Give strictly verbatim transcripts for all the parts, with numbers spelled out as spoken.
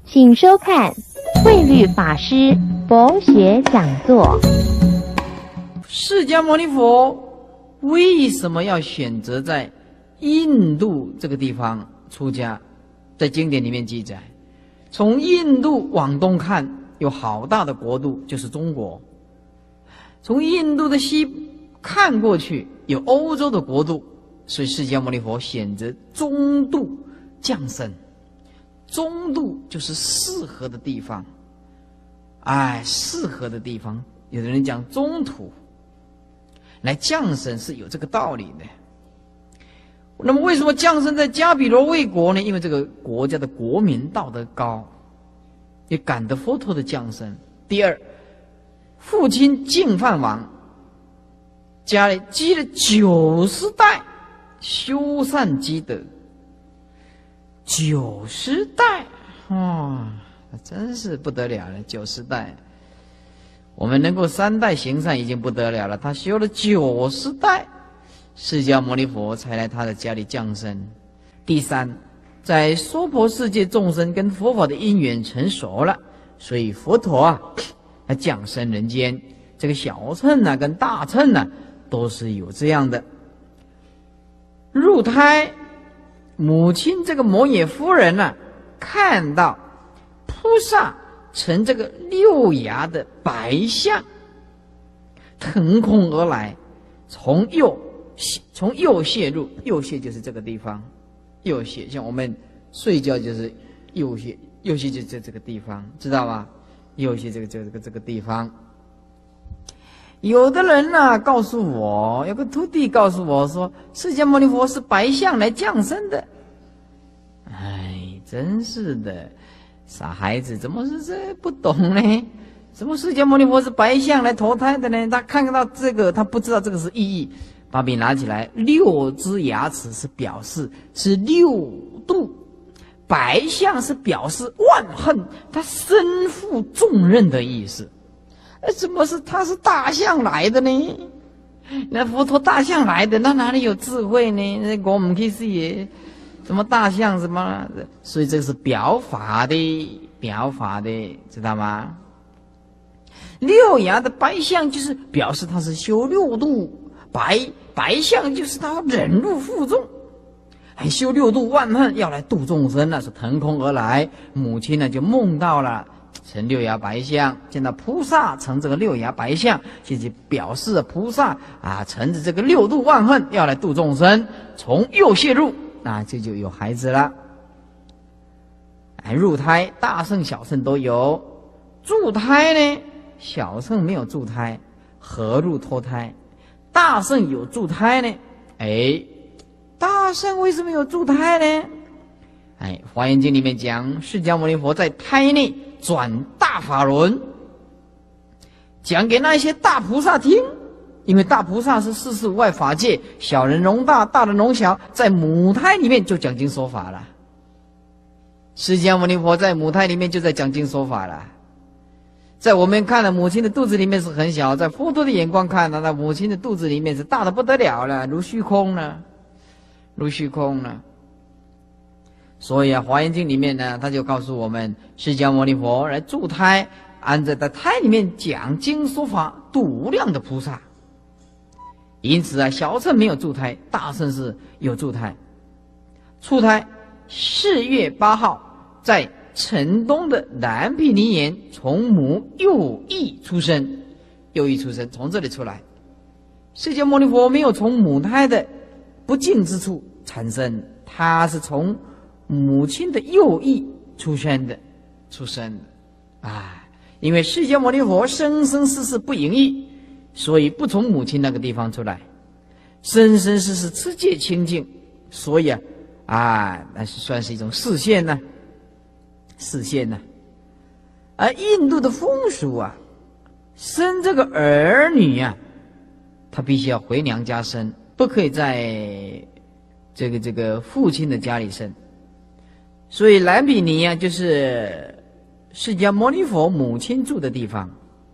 请收看慧律法师佛学讲座。 释迦牟尼佛为什么要选择在印度这个地方出家？在经典里面记载，从印度往东看，有好大的国度，就是中国；从印度的西看过去，有欧洲的国度。所以释迦牟尼佛选择中度降生。中度就是适合的地方，哎，适合的地方。有的人讲中土来降生是有这个道理的。那么为什么降生在迦毗罗卫国呢？因为这个国家的国民道德高，也感得佛陀的降生。第二，父亲净饭王家里积了九十代修善积德。九十代，哦，真是不得了了！九十代，我们能够三代行善已经不得了了。他修了九十代，释迦牟尼佛才来他的家里降生。第三，在娑婆世界众生跟佛法的因缘成熟了，所以佛陀啊，他降生人间。这个小乘啊，跟大乘啊，都是有这样的入胎。母亲这个摩耶夫人呢、啊，看到菩萨乘这个六牙的白象腾空而来，从右从右穴入，右穴就是这个地方，右穴像我们睡觉就是右穴，右穴就在这个地方，知道吗？右穴这个这个这个这个地方。有的人呢、啊、告诉我，有个徒弟告诉我说，释迦牟尼佛是白象来降生的。哎，真是的，傻孩子，怎么是这不懂呢？什么释迦牟尼佛是白象来投胎的呢？他看到这个，他不知道这个是意义。把笔拿起来，六只牙齿是表示是六度，白象是表示万恨，他身负重任的意思。哎，怎么是他是大象来的呢？那佛陀大象来的，那哪里有智慧呢？那我们可以是什么大象什么？所以这个是表法的，表法的，知道吗？六牙的白象就是表示他是修六度，白白象就是他忍辱负重，还修六度万恨，要来度众生，那是腾空而来。母亲呢就梦到了。乘六牙白象，见到菩萨乘这个六牙白象，就是表示菩萨啊乘着这个六度万恨要来度众生，从右穴入，那这就有孩子了。哎，入胎大乘小乘都有，助胎呢，小乘没有助胎，何入脱胎？大乘有助胎呢？哎，大乘为什么有助胎呢？哎，《华严经》里面讲，释迦牟尼佛在胎内转大法轮，讲给那些大菩萨听。因为大菩萨是四十五外法界，小人容大，大人容小，在母胎里面就讲经说法了。释迦牟尼佛在母胎里面就在讲经说法了。在我们看了母亲的肚子里面是很小，在佛陀的眼光看到，那母亲的肚子里面是大的不得了了，如虚空呢，如虚空呢。所以啊，《华严经》里面呢，他就告诉我们，释迦牟尼佛来助胎，安在在胎里面讲经说法，度无量的菩萨。因此啊，小乘没有助胎，大乘是有助胎。出胎四月八号，在城东的南毗尼园，从母右翼出生，右翼出生，从这里出来。释迦牟尼佛没有从母胎的不净之处产生，他是从母亲的右翼出生的，出生的，啊，因为释迦牟尼佛生生世世不淫欲，所以不从母亲那个地方出来，生生世世持戒清净，所以啊，啊，那是算是一种示现呢、啊，示现呢、啊。而印度的风俗啊，生这个儿女啊，他必须要回娘家生，不可以在这个这个父亲的家里生。所以蓝毗尼啊，就是释迦牟尼佛母亲住的地方。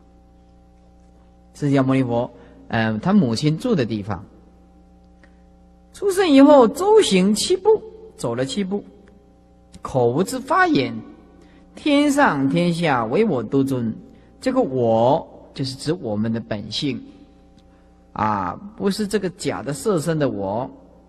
释迦牟尼佛，嗯、呃，他母亲住的地方。出生以后，周行七步，走了七步，口之发言， 天上天下唯我独尊。这个我就是指我们的本性啊，不是这个假的色身的我。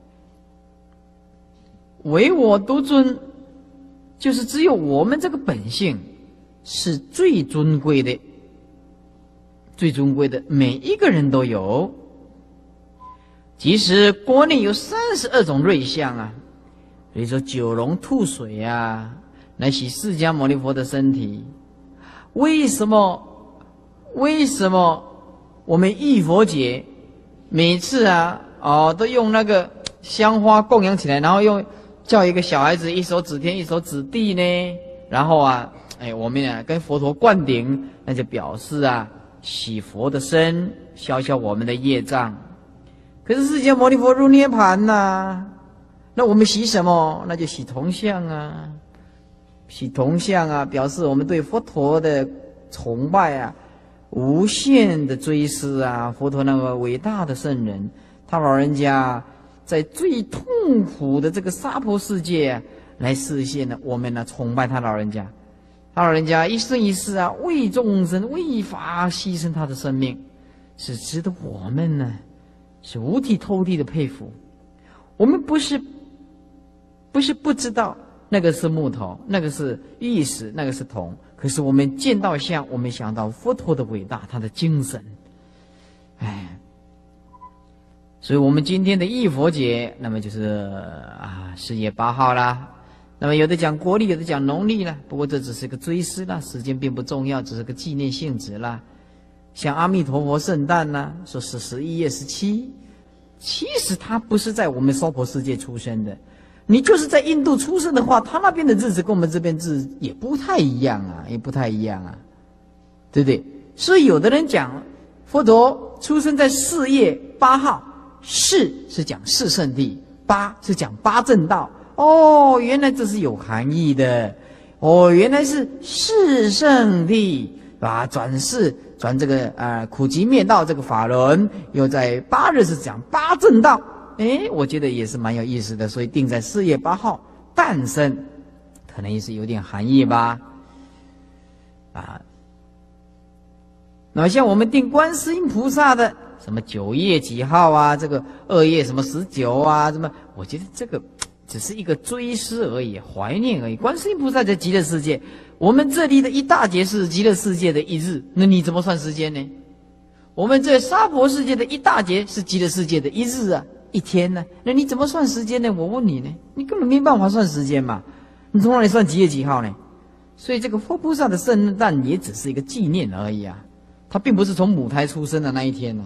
唯我独尊，就是只有我们这个本性是最尊贵的，最尊贵的，每一个人都有。即使国内有三十二种瑞相啊，所以说九龙吐水啊，来洗释迦牟尼佛的身体。为什么？为什么我们忆佛节每次啊，哦，都用那个香花供养起来，然后用叫一个小孩子一手指天一手指地呢？然后啊，哎，我们啊跟佛陀灌顶，那就表示啊洗佛的身，消消我们的业障。可是释迦牟尼佛入涅槃呐，那我们洗什么？那就洗铜像啊，洗铜像啊，表示我们对佛陀的崇拜啊，无限的追思啊。佛陀那个伟大的圣人，他老人家在最痛苦的这个娑婆世界啊，来实现了我们呢崇拜他老人家。他老人家一生一世啊，为众生为法牺牲他的生命，是值得我们呢是五体投地的佩服。我们不是不是不知道那个是木头，那个是玉石，那个是铜，可是我们见到像，我们想到佛陀的伟大，他的精神。哎，所以我们今天的忆佛节，那么就是啊四月八号啦。那么有的讲国历，有的讲农历啦，不过这只是个追思啦，时间并不重要，只是个纪念性质啦。像阿弥陀佛圣诞呢，说是十一月十七，其实他不是在我们娑婆世界出生的。你就是在印度出生的话，他那边的日子跟我们这边日子也不太一样啊，也不太一样啊，对不对？所以有的人讲佛陀出生在四月八号，四是讲四圣地，八是讲八正道。哦，原来这是有含义的。哦，原来是四圣地啊，转世转这个呃苦集灭道这个法轮，又在八日是讲八正道。哎，我觉得也是蛮有意思的，所以定在四月八号诞生，可能也是有点含义吧。啊，那么像我们定观世音菩萨的什么九月几号啊，这个二月什么十九啊，什么，我觉得这个只是一个追思而已，怀念而已。观世音菩萨在极乐世界，我们这里的一大节是极乐世界的一日，那你怎么算时间呢？我们这娑婆世界的一大节是极乐世界的一日啊，一天呢？那你怎么算时间呢？我问你呢，你根本没办法算时间嘛，你从哪里算几月几号呢？所以这个佛菩萨的圣诞也只是一个纪念而已啊，他并不是从母胎出生的那一天呢。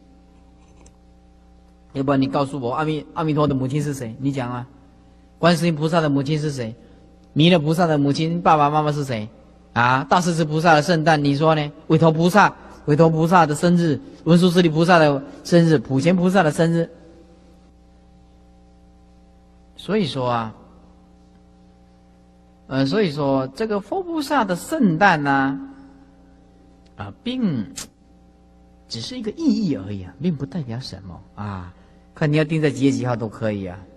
要不然你告诉我，阿弥阿弥陀的母亲是谁？你讲啊。观世音菩萨的母亲是谁？弥勒菩萨的母亲爸爸妈妈是谁？啊，大势至菩萨的圣诞，你说呢？韦陀菩萨，韦陀菩萨的生日，文殊师利菩萨的生日，普贤菩萨的生日。所以说啊，呃，所以说这个佛菩萨的圣诞呢，啊，并只是一个意义而已啊，并不代表什么啊。看你要定在几月几号都可以啊。